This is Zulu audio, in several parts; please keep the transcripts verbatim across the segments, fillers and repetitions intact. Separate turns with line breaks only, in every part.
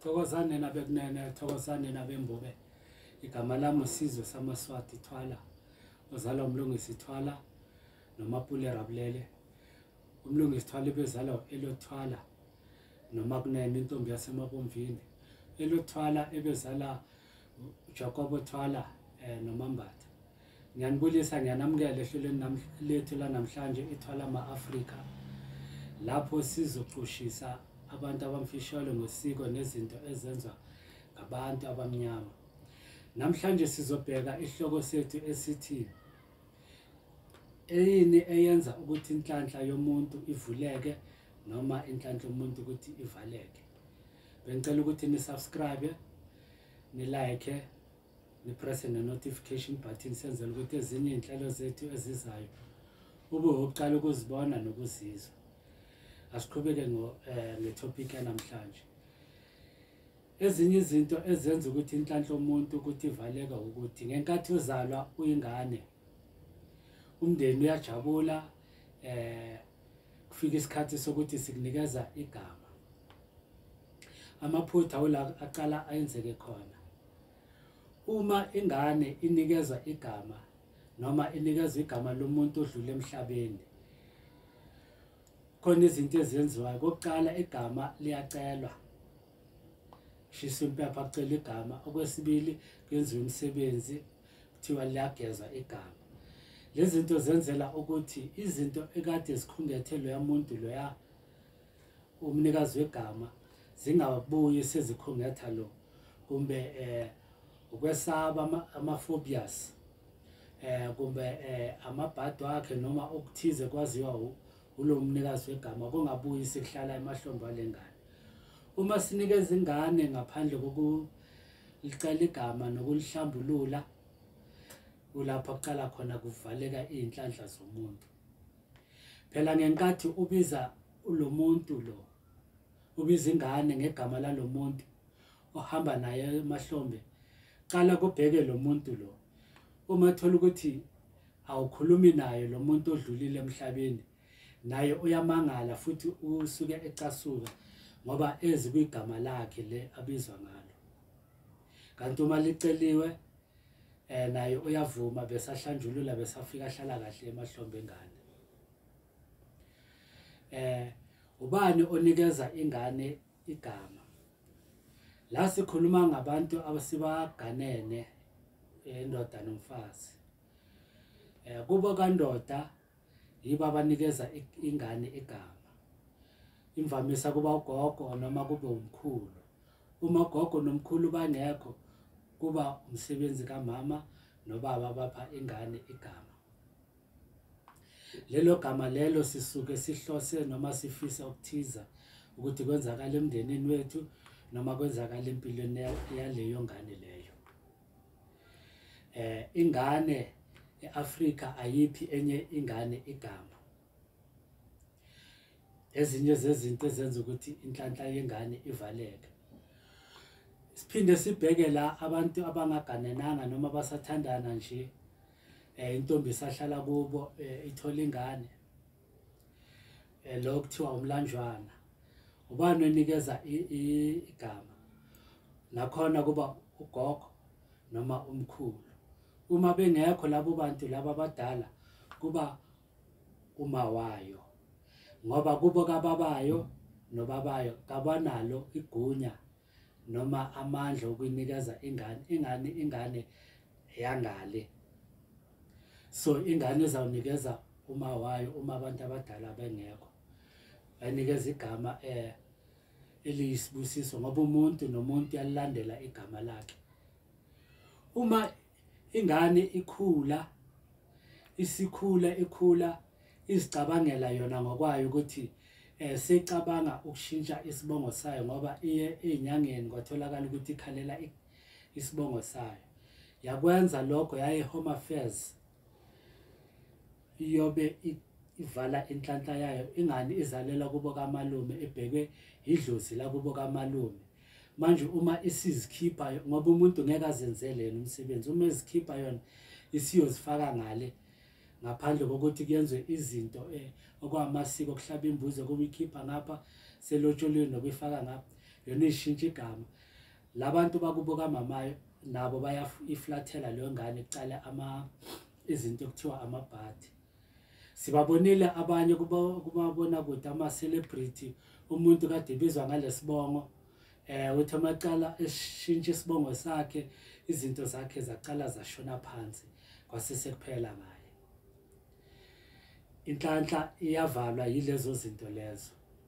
Thokozane nabekunene, thokozane nabembube. Igama lami uSizwe samaswati Thwala. Ozalwa umlungisi Thwala noMapule Rabulele. Umlungisi Thwala ebezalwa eLothwala noma kunene intombi yaseMabomvini. eLothwala ebezala uJacobo Thwala eh noMambatha. Ngiyanibulisa ngiyanamukela ehlelweni lethu la namhlanje iThwala ma-Afrika. Lapho sizoxoshisa abantu abamfisholo ngosiko nezinto ezenzwa ngabantu abamnyama. Namhlanje sizobheka isihloko sethu esithi eyini eyenza ukuthi inhlanhla yomuntu ivuleke noma inhlanhla yomuntu ukuthi ivaleke. Bengicela ukuthi ni subscribe, ni like, ni press the notification button senzele ukuthi ezinye inhlelo zethu ezizayo ube uqala ukuzibona nokuzizwa. Asiqhubeke ngo ngetopic namhlanje. Ezinye izinto ezenza ukuthi inhlanhla yomuntu ukuthi ivaleka ukuthi ngenkathi uzalwa uyingane umndeni uyajabula eh kufika isikhathi sokuthi sikunikeza igama. Amaphutha wala aqala ayenzeke khona. Uma ingane inikezwa igama noma inikezwa igama lomuntu odlule emhlabeni, khona izinto ezenziwayo. Kokuqala igama liyacelwa, shiswa impepha kucela igama. Okwesibili kwenziwa umsebenzi kuthiwa liyagezwa igama. Lezi zinto zenzela ukuthi izinto ekade zikhungethe loya muntu loya umnikazi wegama zingabuyi sezikhungetha lo, kumbe eh ukwesaba ama-phobias eh kumbe eh amabhadi wakhe noma okuthize kwaziwa ulo mnikazi wegama kungabuyi sekuhlala emahlombe walengane. Uma sinikeza ingane ngaphandle kokulicela igama nokulihlambulula, ulapha kuqala khona kuvaleka inhlanhla zomuntu. Phela ngenkathi ubiza lo muntu lo, ubiza ingane ngegama lalo muntu ohamba naye emahlombe, qala kubheke lo muntu lo. Uma thola ukuthi awukhulumi naye lo muntu odlulile emhlabeni, naye uyamangala futhi usuke ecasuka ngoba ezi kwigama lakhe le abizwa ngalo. Kanti uma liceliwe eh naye uyavuma besahlanjulula besafika hlala kahle emahlombe engane. Eh ubani onikeza ingane igama? La sikhuluma ngabantu abasibaganene, indoda nomfazi. Eh kuba kandoda yiba abanikeza ingane igama. Imvamisa kuba ugogo noma kube umkhulu. Uma ugogo nomkhulu bangekho kuba umsebenzi kamama nobaba abapha ingane igama. Lelo gama lelo sisuke sihlose noma sifisa ukuthiza ukuthi kwenzakala emndenini wethu noma kwenzakala empilweni yaleyo ngane leyo. Eh ingane eAfrika ayiphi enye ingane igama. Ezinye zezinto ezenza ukuthi inhlanhla yengane ivaleke. Siphinde sibheke la abantu abangaganenanga noma basathandana nje, eh intombi isahlala kubo ithola ingane, eh lo kuthiwa umlanjwana. Ubani onikeza igama? Nakhona kuba ugogo noma umkhulu. Uma bengekho labo bantu laba abadala kuba umawayo, ngoba kubo kababayo nobabayo kabanalo igunya noma amandla okunikeza ingane ingane ingane yangale. So ingane izawunikeza uma wayo uma abantu abadala bengekho, banikeza igama eh eliyisibusiso ngoba umuntu nomuntu yalandela igama lakhe. Uma ingane ikhula isikhula ikhula izicabangela yona ngokwayo ukuthi eh secabanga ukushintsha isibongo sayo ngoba iye ezinyangeni kwatholakala ukuthi ikhalela isibongo sayo. Yakwenza lokho yaye Home Affairs iyobe ivala inhlanhla yayo. Ingane izalela kubo kamalume ebhekwe idlozi la kubo kamalume. Manje uma isizikhipha ngoba umuntu ngeke azenzele yena umsebenzi, uma ezikhipha yona isiyozifaka ngale ngaphandle kokuthi kuyenzwe izinto eh okwamasiko kuhlaba imbuzi kubikhipha ngapha selotsholweni nokuyifaka ngapha. yona ishintsha igama labantu bakubuka mamayo nabo bayaflathela leyo ngane icala ama izinto ekuthiwa amabhadi. Sibabonile abanye kubabona kude ama celebrity umuntu kade ebizwa ngalesibongo eh uthi amaqala eshintsha isibongo sakhe izinto zakhe zaqala zashona phansi kwase sekuphela ngaye. Inhlanhla iyavalwa yilezo zinto lezo.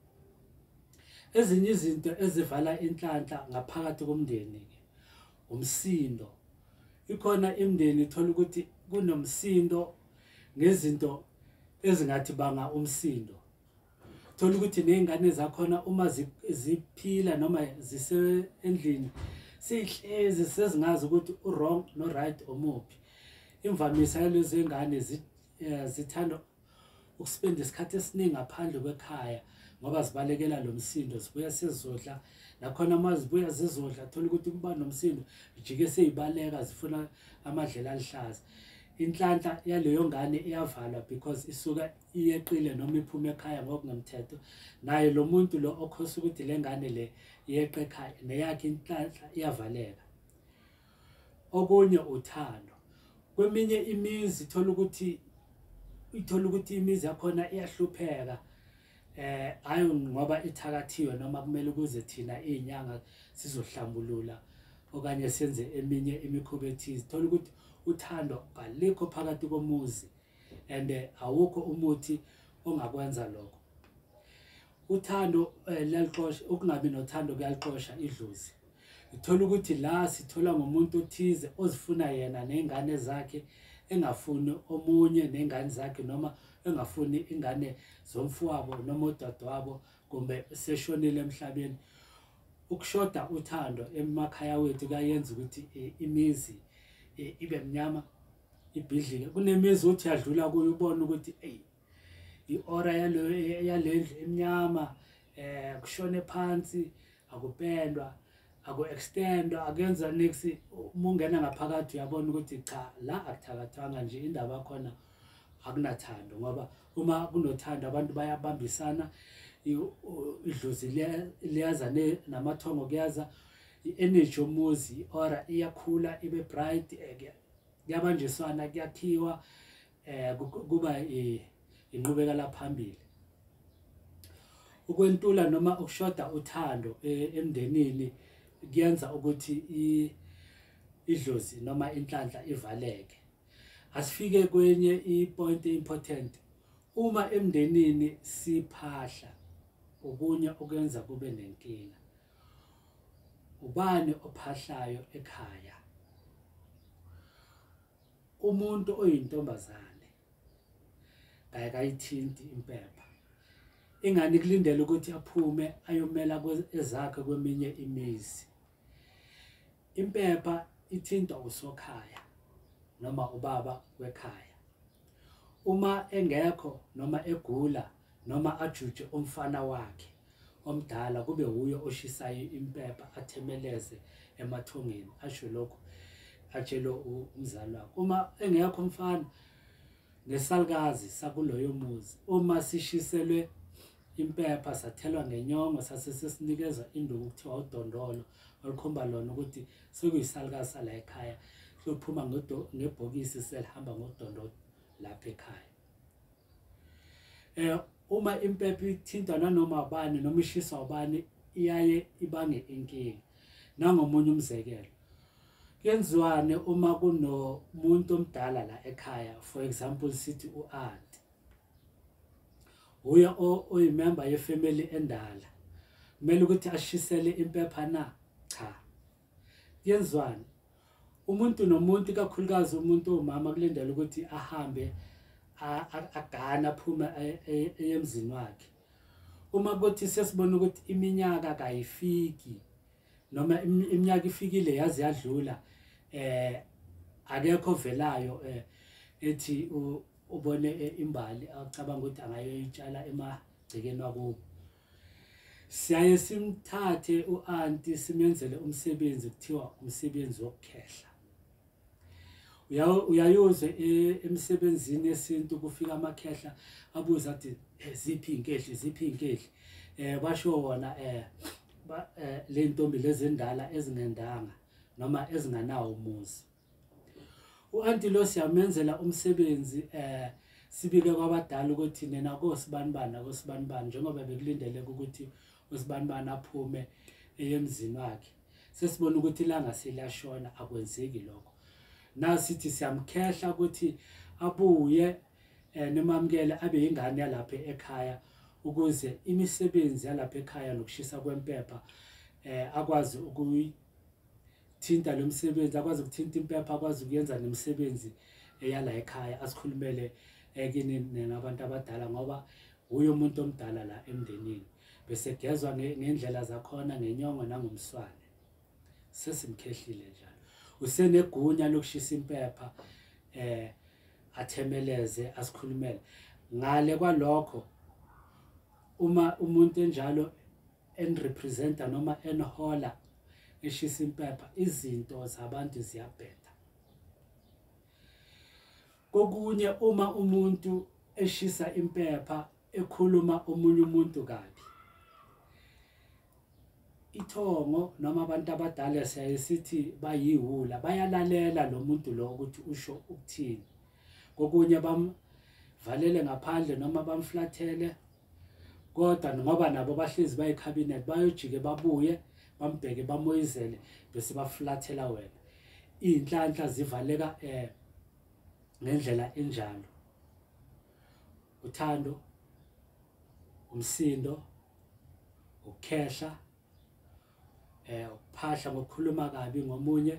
Ezinye izinto ezivala inhlanhla ngaphakathi komndeni ke umsindo. Ikhona imndeni ithola ukuthi kunomsindo ngezinto ezingathi banga umsindo. Thola ukuthi nezingane zakhona uma ziphila noma zise endlini sihlezi sezingazi ukuthi u wrong no right omuphi. Imvamisa yalezi ngane zithanda ukuspenda isikhathi esiningi ngaphandle kwekhaya ngoba zibalekela lo msindo sibuya sezodla nakhona mazibuya zizodla thola ukuthi kuba nomsindo ijike seyibaleka zifuna amadlela alihlaza. Inhlanhla yaleyo ngane iyavalwa because isuka iyeqile noma iphume ekhaya ngokungemthetho naye lo muntu lo okhosa ukuthi le ngane le iyeqe ekhaya neyakhe inhlanhla iyavaleka. Okunye uthando kweminye imizi thola ukuthi ithola ukuthi imizi yakhona iyahlupheka eh ayo ngoba ithakathiwe noma kumele kuze thina izinyanga sizohlambulula okanye senze eminye imikhuba ethize. Thola ukuthi uthando alikho phakathi komuzi and awukho umuthi ongakwenza lokho. Uthando liyaqosha ukungabi nothando kuyaqosha idlozi. Uthola ukuthi la sithola ngomuntu othize ozifuna yena nezingane zakhe engafuni omunye nezingane zakhe noma engafuni ingane zomfowabo noma udadewabo kumbe seshonile emhlabeni. Ukushoda uthando emakhaya wethu kuyenza ukuthi imizi ibe mnyama ibhidlike. Kunemizi uthi yadlula kuyo ubona ukuthi hey iora yalo yalendlu emnyama eh kushone phansi akupendwa aku extendwa akenza next mungena ngaphakathi uyabona ukuthi cha la akuthakathanga nje indaba khona akunathando ngoba uma kunothando abantu bayabambisana idlozi liyaza namathongo kuyaza i-energy yomuzi ora iyakhula ibe bright kuyabanjiswana kuyakhiwa eh kuba inqubeka la phambili. Ukwentula noma ukushoda uthando emndenini kuyenza ukuthi idlozi noma inhlanhla ivaleke. Asifike kwenye ipoint important uma emndenini siphahla okunye okwenza kube nenkinga. Ubani ophahlayo ekhaya? Umuntu oyintombazane kaya kayithinti impepha ingani kulindela ukuthi aphume ayomela ezakhe kweminye imizi. Impepha ithinta usokhaya noma ubaba wekhaya. Uma engekho noma egula noma ajuje umfana wakhe omdala kube huyo oshisayo impepha athemeleze emathongeni asho lokho atshelo umzali wakhe. Uma engekho umfana nesalukazi sakuloyo muzi uma sishiselwe impepha sathelwa ngenyongo sase sesinikeza induku kuthiwa udondolo olukhomba lona ukuthi sekuyisalukazi sala ekhaya sophuma ngebhokisi selihamba ngodondolo lapha ekhaya. Eh uma impepha ithinta nanoma abani noma ishisa abani iyaye ibange inkinga. Nangomunye umzekelo kwenziwane uma kunomuntu omdala la ekhaya for example sithi uaunt uya oyimember yefamily endala kumele ukuthi ashisele impepha na cha kwenziwane umuntu nomuntu kakhulukazi umuntu umama kulendela ukuthi ahambe agana phuma emzini wakhe. Uma kuthi sesibona ukuthi iminyaka kayifiki noma iminyaka ifikile yazi yadlula eh akekho velayo eh ethi ubone imbali acabanga ukuthi angayoyitshala emagcekeni wakubo. Siyaye simthathe uanti simenzele umsebenzi kuthiwa umsebenzi wokukhehla. Uyayoze emsebenzini esintu kufika amakhehla abuza athi ziphi inkehli ziphi inkehli eh basho wona eh le ntombi lezindala ezingendanga noma ezinganawo umuzi. U-anti lo siyamenzela umsebenzi eh sibike kwabadala ukuthi nena kosibanibani akosibanibani njengoba bekulindeleke ukuthi usibanibani aphume emzini wakhe. Sesibona ukuthi ilanga seliyashona akwenzeki lokho. Na sithi siyamkhehla ukuthi abuye nemamkele abe ingane yalapha ekhaya ukuze imisebenzi yalapha ekhaya nokushisa kwempepha eh akwazi ukuyithinta lo msebenzi, akwazi ukuthinta impepha, akwazi ukuyenza nemisebenzi eyala ekhaya, asikhulumele ekini nabantu abadala ngoba uyo umuntu omdala la emndenini. Bese gezwa ngendlela zakhona ngenyongo nangomswane. Sesimkhehlile njalo. Usenegunya lokushisa impepha eh athemeleze asikhulumele. Ngale kwalokho uma umuntu enjalo enrepresenta noma enhola eshisa impepha, izinto zabantu ziyabheda. Kokunye uma umuntu eshisa impepha ekhuluma omunye umuntu kabi, ithongo noma abantu abadala siyayisithi bayiwula, bayalalela lo muntu lo ukuthi usho ukuthini. Kokunye bamvalele ngaphandle noma bamflathele, kodwa ngoba nabo bahlezi bayikhabinet bayojike babuye bambheke bamoyizele bese baflathela wena. Inhlanhla zivaleka eh ngendlela enjalo. Uthando, umsindo, ukukhehla, eh ukuphahla ngokukhuluma kabi ngomunye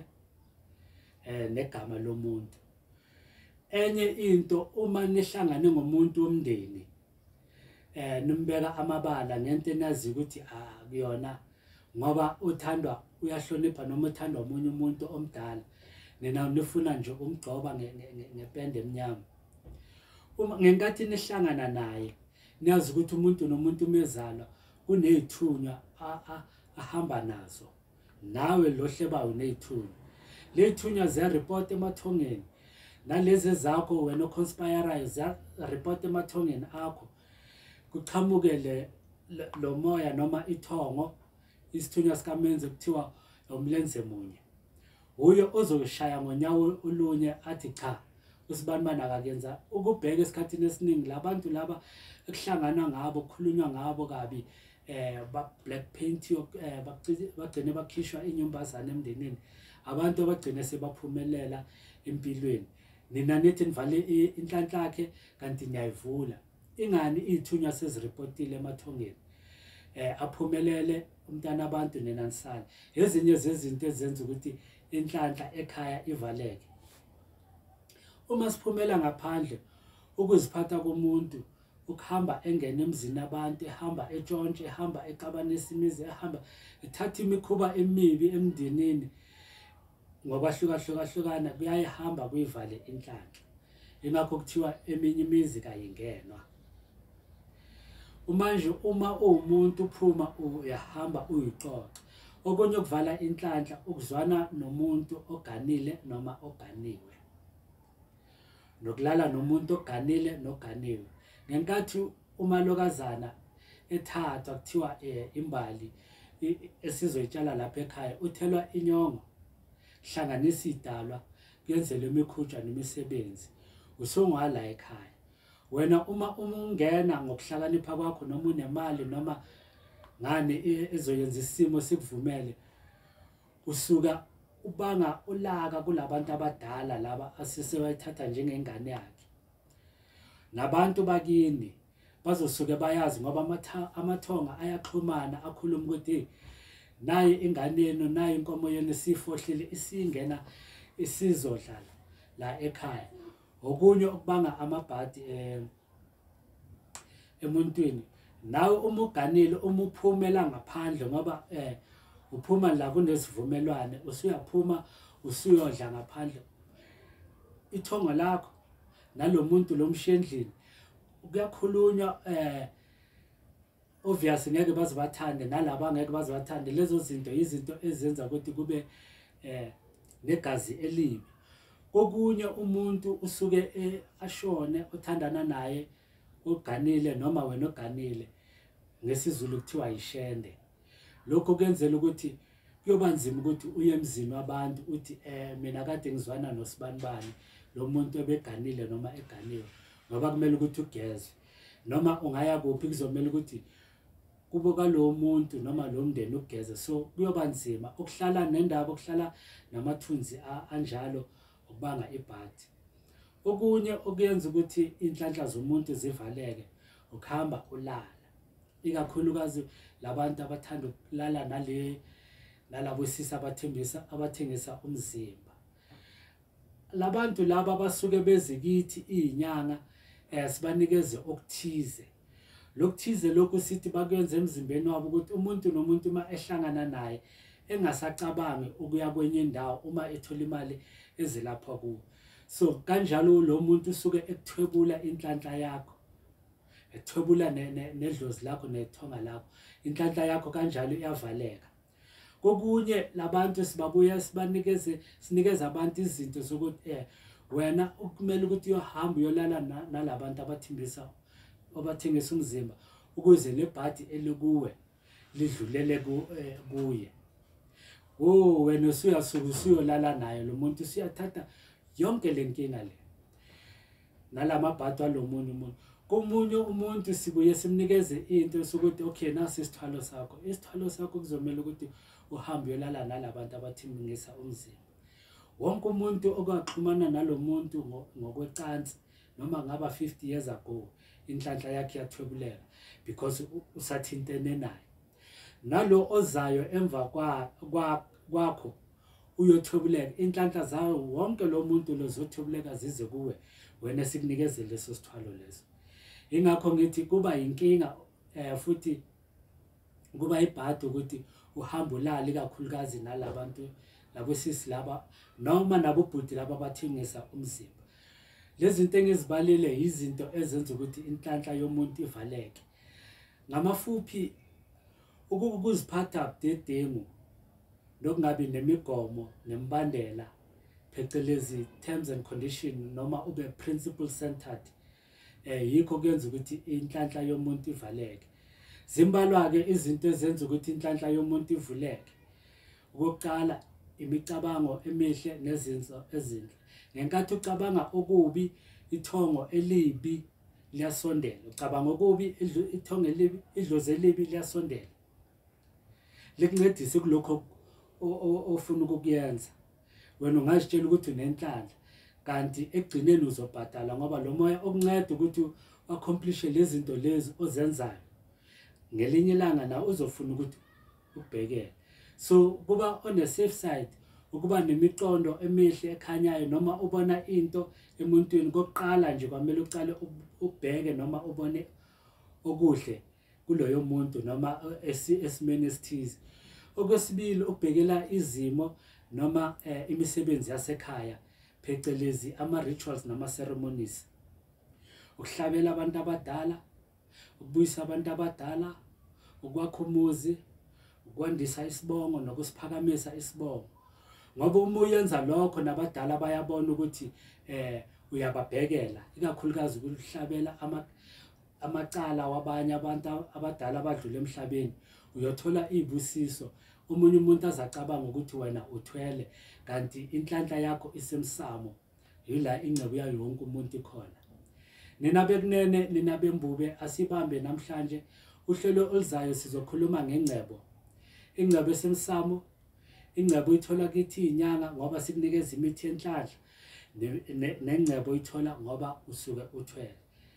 eh negama lomuntu. Enye into uma nihlangane ngomuntu womndeni eh nimbeka amabala ngento enazi ukuthi akuyona ngoba uthandwa uyahlonipha noma uthandwa umunye umuntu omdala, nina nifuna nje umgcoba ngepende emnyama. Uma ngenkathi nihlangana naye niyazi ukuthi umuntu nomuntu umezalwa kunezithunywa ahamba nazo, nawe lo hlebayo unezithunywa. Le thunywa ziya report emathongeni, nalezi zakho wena oconspirayo ziya report emathongeni akho. Kuqhamuke le lo moya noma ithongo, isithunywa sikamenze kuthiwa umlenze munye. Uyo ozoshaya ngonyawo olunye athi cha usibanibani akakenza. Ukubheka esikhathini esiningi labantu laba ekuhlangana ngabo kukhulunywa ngabo kabi eh ba black paint eh bagcine bakhishwa inyumbazana emndenini, abantu abagcine sebaphumelela empilweni. Nina nithi nivale inhlanhla yakhe kanti niyayivula. Ingani ithunywa sezireportile emathongeni eh aphumelele umntana abantu nina nisala. Ezinye zezinto ezenza ukuthi inhlanhla ekhaya ivaleke. Uma siphumela ngaphandle ukuziphatha komuntu, ukuhamba engene emzini abantu, ehamba etshontshe, ehamba exabanisa imizi, ehamba ethatha imikhuba emibi emndenini ngoba hluka-hluka-hlukana kuyayihamba kuyivale inhlanhla. Ingakho kuthiwa eminye imizi kayingenwa. Manje uma uwumuntu uphuma uyahamba uyixoxa. Okunye ukuvala inhlanhla ukuzwana nomuntu oganile noma oganiwe, nokulala nomuntu oganile noganiwe. Ngenkathi umalokazana ethathwa kuthiwa imbali esizoyitshala lapha ekhaya uthelwa inyongo, hlanganisa idalwa kuyenzele imikhutsha nemisebenzi, usungwala ekhaya. Wena uma ungena ngokuhlakanipha kwakho noma unemali noma ngane ezoyenza isimo sikuvumele, usuka ubanga ulaka kulabantu abadala laba asesewayithatha njengengane yakhe. Nabantu bakini bazosuke bayazi ngoba amathonga ayaxhumana akhuluma ukuthi naye ingane yenu, naye inkomo yenu sifohlile isingena isizodlala la ekhaya. Okunye ukubanga amabhadi eh emuntwini, nawe uma uganile uma uphumela ngaphandle ngoba eh uphuma la kunesivumelwane, usuyaphuma usuyodla ngaphandle, ithongo lakho nalomuntu lomshendlini kuyakhulunywa eh obviously ngeke bazibathande nalabo ngeke bazibathande. Lezo zinto izinto ezenza ukuthi kube eh negazi elibi. Kokunye umuntu usuke ashone uthandana naye uganile noma wena oganile, ngesizulu kuthiwa ishende. lokho kuyenzela ukuthi kuyoba nzima ukuthi uye emzini wabantu uthi eh mina kade ngizwana nosibanibani lo muntu ebeganile noma eganiwe, ngoba kumele ukuthi ugeze. Noma ungaya kuphi kuzomela ukuthi kubuka lo muntu noma lo mndeni ugeze. So kuyoba nzima ukuhlala nendaba, ukuhlala namathunzi anjalo ukubanga ibhadi. Okunye okuyenza ukuthi inhlanhla zomuntu zivaleke ukuhamba ulala, ikakhulukazi labantu abathanda ukulala nale nalabo sisi abathembisa abathengisa umzimba. Labantu laba basuke bezikithi izinyanga eh sibanikeze okuthize. Lokuthize lokhu sithi bakwenza emzimbeni wabo ukuthi umuntu nomuntu uma ehlangana naye engasacabangi ukuya kwenye indawo uma ethola imali ezelapha kuwo. So kanjalo lo muntu usuke ekuthwebula inhlanhla yakho, ethwebula nedlozi lakho nethonga lakho, inhlanhla yakho kanjalo iyavaleka. Kokunye labantu sibabuya sibanikeze sinikeza abantu izinto zokuthi eh wena kumele ukuthi uyohamba uyolala nalabantu abathimbisa abathengisa umzimba ukuze lebhadi elikuwe lidlulele kuye. Oh wena usuyasuka usuyolala naye lo muntu, usuyathatha yonke lenkinga le nalamabhadi alomunye umuntu. Komunye umuntu sibuye simnikeze into sokuthi okay nasi isithwalo sakho, isithwalo sakho kuzomela ukuthi uhambe uyolala nalabantu abathengisa umzimba. Wonke umuntu okaxhumana nalomuntu ngokwecansi noma ngaba fifty years ago inhlanhla yakhe yathwebuleka because usathintene naye. Nalo ozayo emva kwakho uyothwebuleka inhlanhla zayo, wonke lo muntu lozothwebuleka zize kuwe wena sikunikeze leso sithwalo leso. Ingakho ngithi kuba inkinga eh futhi kuba ibhadi ukuthi uhamba ulala ikakhulukazi nalabantu labosisi laba noma nabobhuti laba abathengisa umzimba. Lezi zinto engizibalile izinto ezenza ukuthi inhlanhla yomuntu ivaleke. Ngamafuphi ukuziphatha budedengu nokungabi nemigomo nemibandela phecelezi terms and conditions noma ube principle centered eh yikho kuyenza ukuthi inhlanhla yomuntu ivaleke. Zimbalwa ke izinto ezenza ukuthi inhlanhla yomuntu ivuleke. Ukuqala imicabango emihle nezinzo ezinhle. Ngenkathi ucabanga okubi ithongo elibi liyasondela, ucabanga okubi ithongo elibi idlozi elibi liyasondela. Likuncedise kulokho ofuna ukukuyenza. Wena ungazitshela ukuthi unenhlanhla kanti ekugcineni uzobhadala ngoba lo moya okunceda ukuthi accomplish lezi zinto lezi ozenzayo ngelinye ilanga na uzofuna ukuthi ubhekele. So kuba on the safe side ukuba nemiqondo emihle ekhanyayo noma ubona into emuntwini kokuqala nje kwamele ucale ubheke noma ubone okuhle kuloyo muntu noma esimeni esithize. Okwesibili ukubhekela izimo noma imisebenzi yasekhaya phecelezi ama rituals nama ceremonies. Ukuhlabela abantu abadala, ukubuyisa abantu abadala, ukwakha umuzi, ukwandisa isibongo nokusiphakamisa isibongo. Ngoba uma uyenza lokho nabadala bayabona ukuthi eh uyababhekela, ikakhulukazi ukuhlabela ama amacala wabanye abantu abadala abadlule emhlabeni, uyothola izibusiso. Umunye umuntu azacabanga ukuthi wena uthwele kanti inhlanhla yakho isemsamo, yila ingcebo yayo yonke umuntu ikhona. Nina bekunene nina bembube asibambe namhlanje uhlelo oluzayo sizokhuluma ngengcebo. Ingcebo esemsamo, ingcebo ithola kithi inyanga ngoba sikunikeza imithi yenhlanhla, nengcebo ithola ngoba usuke uthwele.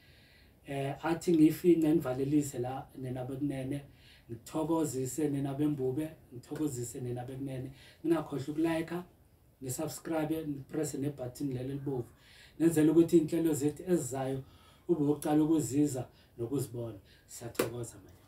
Eh athi ngifinqe ngivalelise la nina bekunene, ngithokozise nina bembube, ngithokozise nina bekunene. Ningakhohlwa ukulike, nisubscribe, nipress ne button leli libovu. Nenzela ukuthi inhlelo zethu ezizayo ube uqala ukuziza nokuzibona. Siyathokoza manje.